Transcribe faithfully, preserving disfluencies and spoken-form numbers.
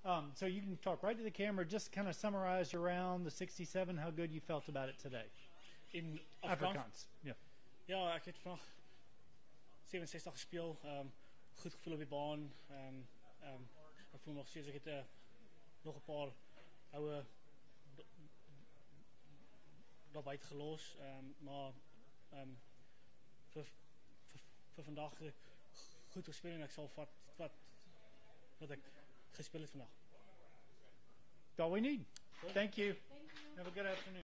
Um, so you can talk right to the camera. Just kind of summarize your round, the sixty-seven, how good you felt about it today. In Afrikaans. Ja. Ja, ek het vandag sewenses-ses gespeel. Um, goed gevoel op die baan. Um, um, ek voel nog steeds ek het uh, nog 'n paar ouwe daar buite gelos, um, maar um, vir, vir, vir vandag goed gespeel en ek sal vat wat wat ek gespeeld het vandag. That's all we need. Thank you. Thank you. Have a good afternoon.